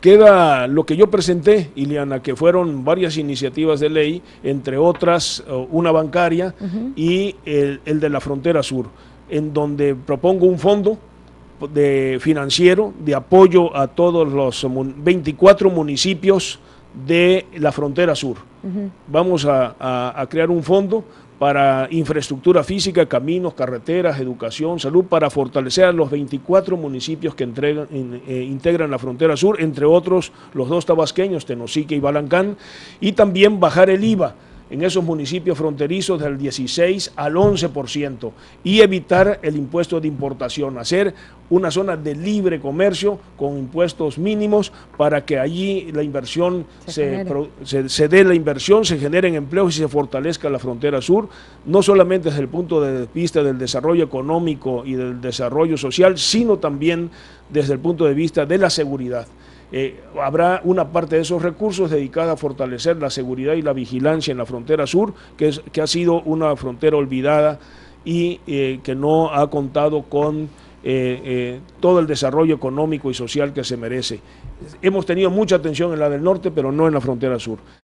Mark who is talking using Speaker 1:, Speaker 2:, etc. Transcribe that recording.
Speaker 1: queda lo que yo presenté, Iliana, que fueron varias iniciativas de ley, entre otras una bancaria y el de la frontera sur, en donde propongo un fondo financiero de apoyo a todos los 24 municipios de la frontera sur. Vamos a crear un fondo para infraestructura física, caminos, carreteras, educación, salud, para fortalecer a los 24 municipios que integran la frontera sur, entre otros los 2 tabasqueños, Tenosique y Balancán, y también bajar el IVA en esos municipios fronterizos del 16 al 11% y evitar el impuesto de importación, hacer una zona de libre comercio con impuestos mínimos para que allí la inversión se dé la inversión, se generen empleos y se fortalezca la frontera sur, no solamente desde el punto de vista del desarrollo económico y del desarrollo social, sino también desde el punto de vista de la seguridad. Habrá una parte de esos recursos dedicada a fortalecer la seguridad y la vigilancia en la frontera sur, que ha sido una frontera olvidada y que no ha contado con todo el desarrollo económico y social que se merece. Hemos tenido mucha atención en la del norte, pero no en la frontera sur.